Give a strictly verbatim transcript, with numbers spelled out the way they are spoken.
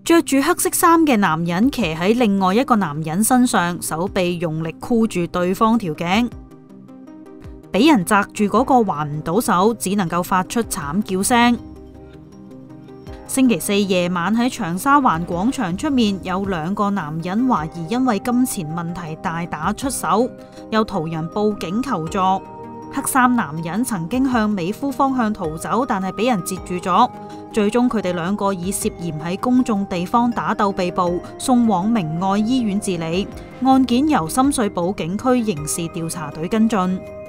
着住黑色衫嘅男人騎喺另外一個男人身上，手臂用力箍住對方條頸，俾人擲住嗰個還唔到手，只能夠發出慘叫聲。星期四夜晚喺長沙灣廣場出面，有兩個男人懷疑因為金錢問題大打出手，有途人報警求助。黑衫男人曾經向美孚方向逃走，但係俾人截住咗。最終佢哋兩個以涉嫌喺公眾地方打鬥被捕，送往明愛醫院治理。案件由深水埗警區刑事調查隊跟進。